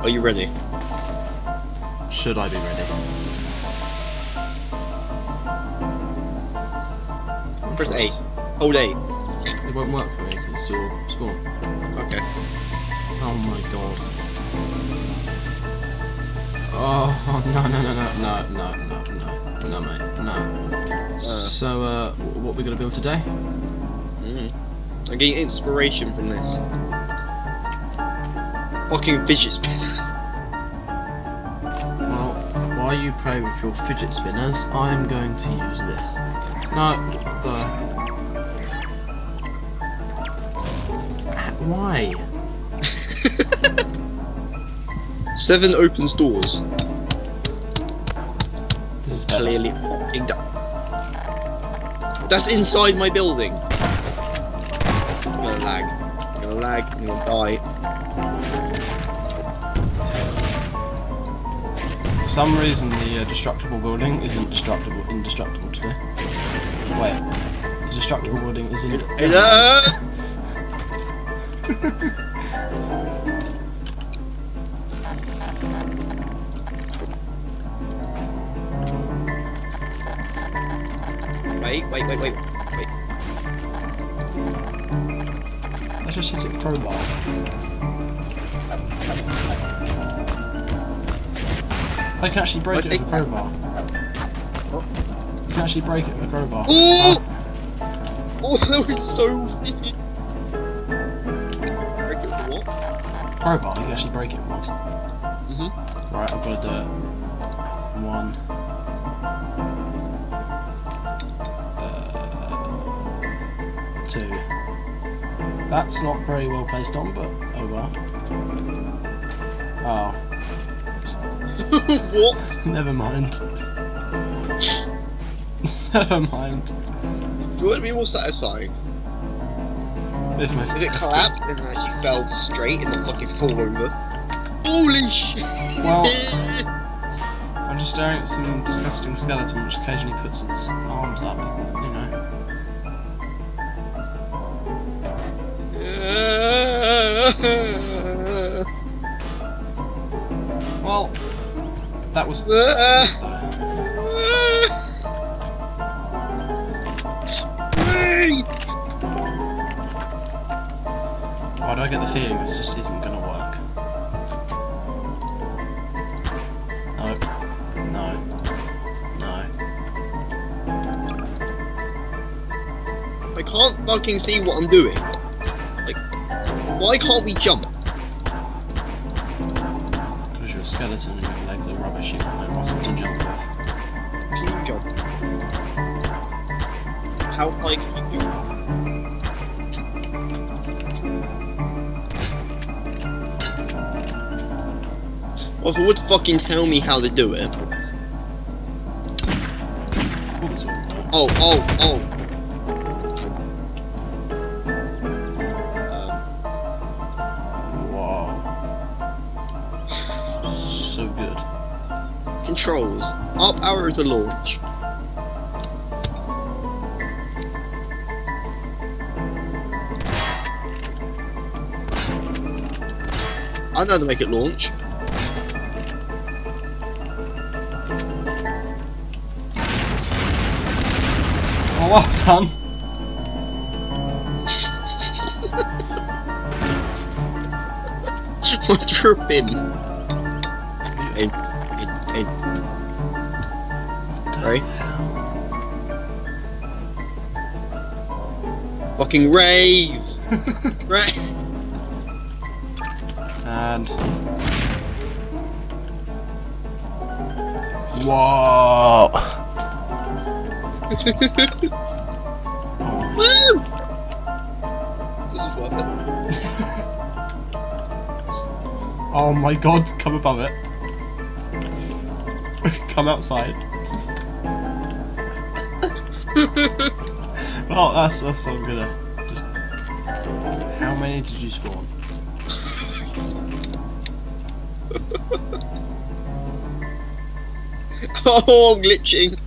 Are you ready? Should I be ready? Press A. Hold A. It won't work for me because it's your spawn. Okay. Oh my god. Oh no mate, no. So what are we gonna build today? I'm getting inspiration from this. Fucking fidget spinner. Well, while you play with your fidget spinners, I am going to use this. No, why? 7 open doors. This is better. Clearly fucking done. That's inside my building. I'm gonna lag. I'm gonna lag. I'm gonna die. For some reason, the destructible building isn't indestructible today. Wait, the destructible building isn't. Hello. Wait. Let's just hit it with crowbars. I can actually break it with a crowbar. You can actually break it with a crowbar. Oh! Oh, that was so weird. Break it with what? Crowbar, you can actually break it with one. Right, I've got to do it. 1. 2. That's not very well placed on, but oh well. Oh. What? Never mind. Never mind. Do you want to be more satisfying? If it clapped and then actually fell straight and then fucking fall over? Holy shit! Well, I'm just staring at some disgusting skeleton which occasionally puts its arms up, you know. Well, that was. Why do I get the feeling this just isn't going to work? No. I can't fucking see what I'm doing. Like, why can't we jump? Because you're a skeleton and your legs are rubbish, you've got no muscle to jump with. Can you jump? How high can you do? Well, if it would fucking tell me how to do it. Oh. Wow. So good. Controls. Up arrow to launch. I know how to make it launch. Oh, well done. What's your pin? In. Right? Fucking rave! Rave! And... Whoa! Woo! This is worth it. Oh my god, come above it. Come outside. Well, that's I'm gonna just... How many did you spawn? Oh, I'm glitching.